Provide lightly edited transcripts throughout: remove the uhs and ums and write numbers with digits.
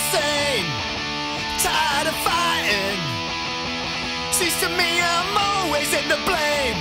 same. Tired of fighting. Seems to me I'm always in the blame.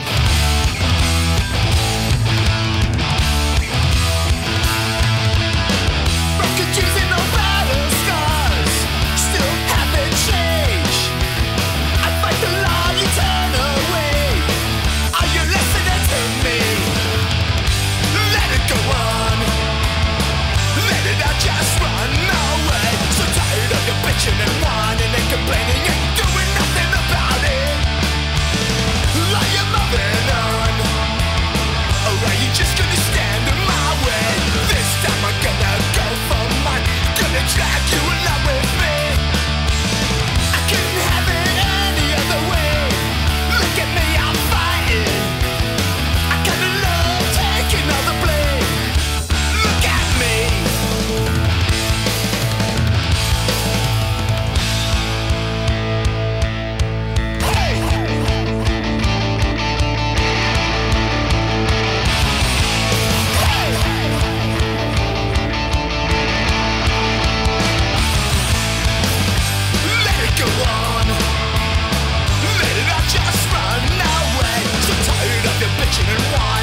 Broken dreams and no battle scars still haven't changed. I fight the law, you turn away. Are you listening to me? Let it go on. Let it out, just run away. So tired of your bitching and whining and complaining and doing nothing about it. Are you moving on? Or are you just gonna stand in my way? This time I'm gonna go for mine. Gonna drag you along with me. I couldn't have it any other way. Look at me, I'm fighting. I kinda love taking all the blame. Look at me. Hey! Let it go on. Let it out, just run away. So tired of your bitching and whining.